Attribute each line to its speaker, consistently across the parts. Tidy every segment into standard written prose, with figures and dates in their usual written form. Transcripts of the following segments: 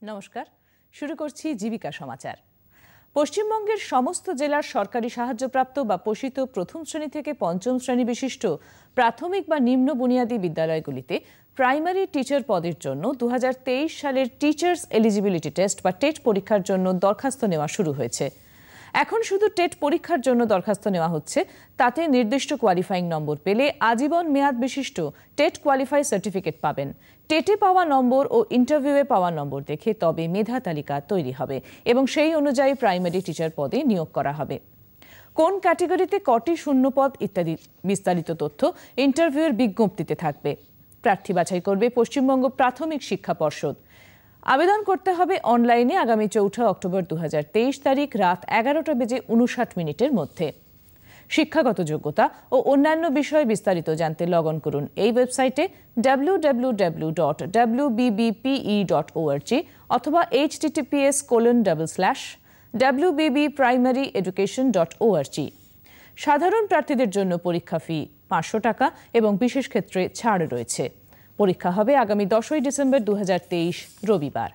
Speaker 1: নমস্কার, শুরু করছি জীবিকা সমাচার। পশ্চিমবঙ্গের সমস্ত জেলার সরকারি সাহায্যপ্রাপ্ত বা পোষিত প্রথম শ্রেণী থেকে পঞ্চম শ্রেণী বিশিষ্ট প্রাথমিক বা নিম্ন বুনিয়াদী বিদ্যালয়গুলিতে প্রাইমারি টিচার পদের জন্য 2023 সালের টিচার্স এলিজিবিলিটি টেস্ট বা টেট পরীক্ষার জন্য দরখাস্ত নেওয়া শুরু হয়েছে। এখন শুধু টেট পরীক্ষার জন্য দরখাস্ত নেওয়া হচ্ছে, তাতে নির্দিষ্ট কোয়ালিফাইং নম্বর পেলে আজীবন মেয়াদ বিশিষ্ট টেট কোয়ালিফাই সার্টিফিকেট পাবেন। টেটে পাওয়া নম্বর ও ইন্টারভিউয়ে পাওয়া নম্বর দেখে তবে মেধা তালিকা তৈরি হবে এবং সেই অনুযায়ী প্রাইমারি টিচার পদে নিয়োগ করা হবে। কোন ক্যাটাগরিতে কটি শূন্যপদ ইত্যাদি বিস্তারিত তথ্য ইন্টারভিউয়ের বিজ্ঞপ্তিতে থাকবে। প্রার্থী বাছাই করবে পশ্চিমবঙ্গ প্রাথমিক শিক্ষা পর্ষদ। আবেদন করতে হবে অনলাইনে আগামী 4 অক্টোবর 2023 তারিখ রাত 11:59 মধ্যে। শিক্ষাগত যোগ্যতা ও অন্যান্য বিষয়ে বিস্তারিত জানতে লগ অন করুন এই ওয়েবসাইটে www.wbbpe.org অথবা https://wbbprimaryeducation.org। সাধারণ প্রার্থীদের জন্য পরীক্ষা ফি 500 টাকা এবং বিশেষ ক্ষেত্রে ছাড় রয়েছে। পরীক্ষা হবে আগামী 10 ডিসেম্বর 2023 রবিবার।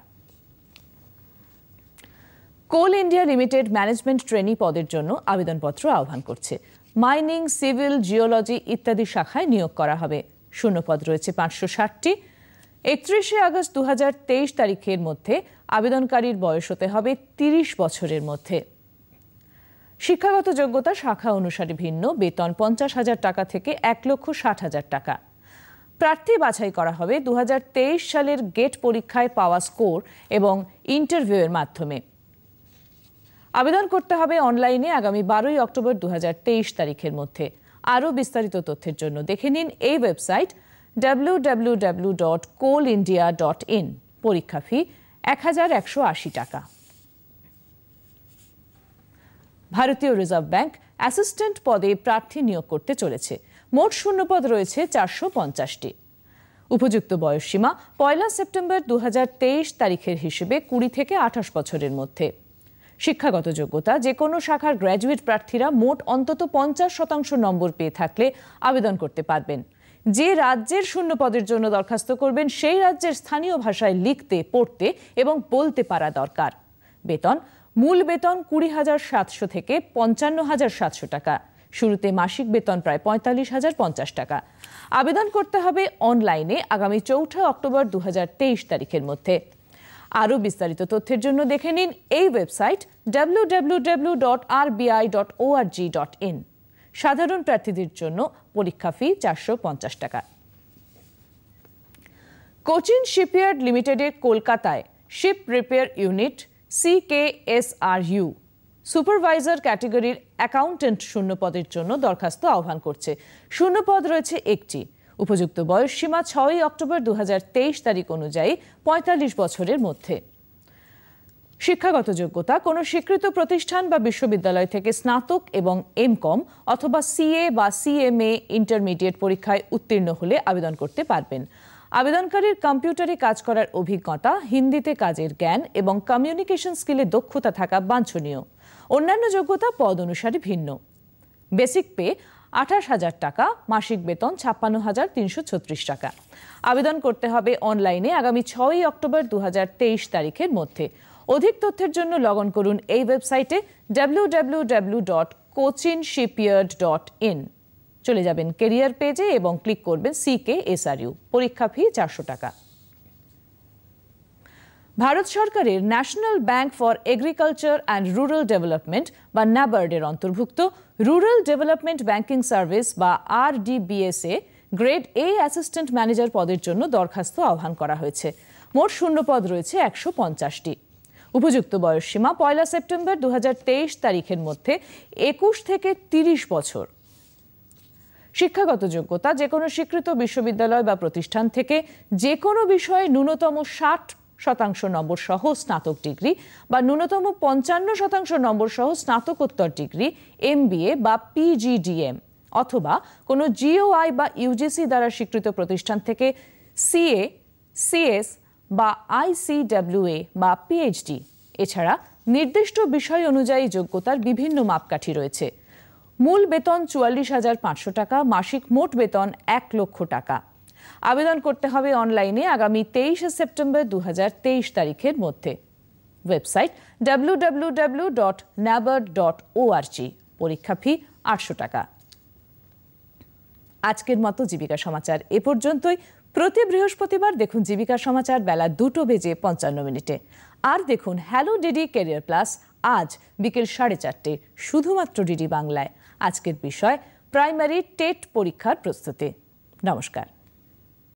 Speaker 1: Coal India Limited management trainee পদের জন্য আবেদনপত্র আহ্বান করছে। মাইনিং, সিভিল, জিওলজি ইত্যাদি শাখায় নিয়োগ করা হবে। শূন্যপদ রয়েছে 560টি। 31 আগস্ট 2023 তারিখের মধ্যে আবেদনকারীর বয়স হতে হবে 30 বছরের মধ্যে। শিক্ষাগত যোগ্যতা শাখা অনুসারে ভিন্ন। বেতন 50,000 টাকা থেকে 1,60,000 টাকা। প্রার্থী বাছাই করা হবে 2023 সালের গেট পরীক্ষায় পাওয়া স্কোর এবং ইন্টারভিউয়ের মাধ্যমে। আবেদন করতে হবে অনলাইনে আগামী 12 অক্টোবর 2023 তারিখের মধ্যে। আরও বিস্তারিত তথ্যের জন্য দেখে নিন এই ওয়েবসাইট www.coalindia.in। পরীক্ষা ফি 1,180 টাকা। ভারতীয় রিজার্ভ ব্যাংক অ্যাসিস্ট্যান্ট পদে প্রার্থী নিয়োগ করতে চলেছে। মোট শূন্যপদ রয়েছে 450টি। উপযুক্ত বয়সসীমা 1 সেপ্টেম্বর 2023 তারিখের হিসেবে 20 থেকে 28 বছরের মধ্যে। শিক্ষাগত যোগ্যতা যে কোনো শাখার গ্র্যাজুয়েট প্রার্থীরা মোট অন্তত 50% নম্বর পেয়ে থাকলে আবেদন করতে পারবেন। যে রাজ্যের শূন্যপদের জন্য দরখাস্ত করবেন সেই রাজ্যের স্থানীয় ভাষায় লিখতে, পড়তে এবং বলতে পারা দরকার। বেতন মূল বেতন 20,700 থেকে 55,700 টাকা। শুরুতে মাসিক বেতন প্রায় 45,050 টাকা। আবেদন করতে হবে অনলাইনে আগামী 4 অক্টোবর 2023 তারিখের মধ্যে। আরও বিস্তারিত তথ্যের জন্য দেখে নিন এই ওয়েবসাইট www.rbi.org.in। সাধারণ প্রার্থীদের জন্য পরীক্ষা ফি 450 টাকা। কোচিন শিপইয়ার্ড লিমিটেডের কলকাতায় ship repair unit CKSRU supervisor ক্যাটাগরির অ্যাকাউন্টেন্ট শূন্যপদের জন্য দরখাস্ত আহ্বান করছে। শূন্যপদ রয়েছে একটি। উপযুক্ত বয়সসীমা 6 অক্টোবর 2023 তারিখ অনুযায়ী 45 বছরের মধ্যে। শিক্ষাগত যোগ্যতা কোনো স্বীকৃত প্রতিষ্ঠান বা বিশ্ববিদ্যালয় থেকে স্নাতক এবং এমকম অথবা CA বা CMA ইন্টারমিডিয়েট পরীক্ষায় উত্তীর্ণ হলে আবেদন করতে পারবেন। আবেদনকারীর কম্পিউটারে কাজ করার অভিজ্ঞতা, হিন্দিতে কাজের জ্ঞান এবং কমিউনিকেশন স্কিলে দক্ষতা থাকা বাঞ্ছনীয়। অন্যান্য যোগ্যতা পদ অনুসারে ভিন্ন। বেসিক পে 28,000 টাকা, মাসিক বেতন 56,336 টাকা। আবেদন করতে হবে অনলাইনে আগামী 6 অক্টোবর 2023 তারিখের মধ্যে। অধিক তথ্যের জন্য লগ অন করুন এই ওয়েবসাইটে www.cochinshipyard.in। চলে যাবেন কেরিয়ার পেজে এবং ক্লিক করবেন CKSRU। পরীক্ষা ফি 400 টাকা। ভারত সরকারের national bank for agriculture and rural development বা NABARD-এর অন্তর্ভুক্ত রুরাল ডেভেলপমেন্ট ব্যাংকিং সার্ভিস বা RDBS-এ গ্রেড A অ্যাসিস্ট্যান্ট ম্যানেজার পদের জন্য দরখাস্ত আহ্বান করা হয়েছে। মোট শূন্যপদ রয়েছে 150টি। উপযুক্ত বয়সসীমা 1 সেপ্টেম্বর 2023 তারিখের মধ্যে 21 থেকে 30 বছর। শিক্ষাগত যোগ্যতা যে কোনো স্বীকৃত বিশ্ববিদ্যালয় বা প্রতিষ্ঠান থেকে যে কোনো বিষয়ে ন্যূনতম 60% নম্বর সহ স্নাতক ডিগ্রি বা ন্যূনতম 55% নম্বর সহ স্নাতকোত্তর ডিগ্রি MBA বা PGDM অথবা কোনো GOI বা UGC দ্বারা স্বীকৃত প্রতিষ্ঠান থেকে CA, CS বা ICWA বা PhD। এছাড়া নির্দিষ্ট বিষয় অনুযায়ী যোগ্যতার বিভিন্ন মাপকাঠি রয়েছে। মূল বেতন 44,500 টাকা, মাসিক মোট বেতন 1 লক্ষ টাকা। আবেদন করতে হবে অনলাইনে আগামী 23 সেপ্টেম্বর 2023 তারিখের মধ্যে। Website www.nabard.org। পরীক্ষা ফি 800 টাকা। আজকের মতো জীবিকা সমাচার এ পর্যন্তই। প্রতি বৃহস্পতিবার দেখুন জীবিকা সমাচার বেলা 2:55 আর দেখুন হ্যালো ডিডি ক্যারিয়ার প্লাস আজ বিকেল 4:30 শুধুমাত্র ডিডি বাংলায়। আজকের বিষয় প্রাইমারি টেট পরীক্ষার প্রস্তুতি। নমস্কার।